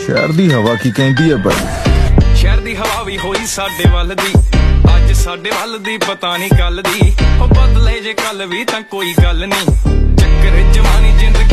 शहर दी हवा की कहती है पर शहर दी हवा भी होई साडे वल दी अज साडे वल दी पता नहीं कल दी बदले जे कल भी तां कोई गल नहीं चक्कर जवानी जिंदगी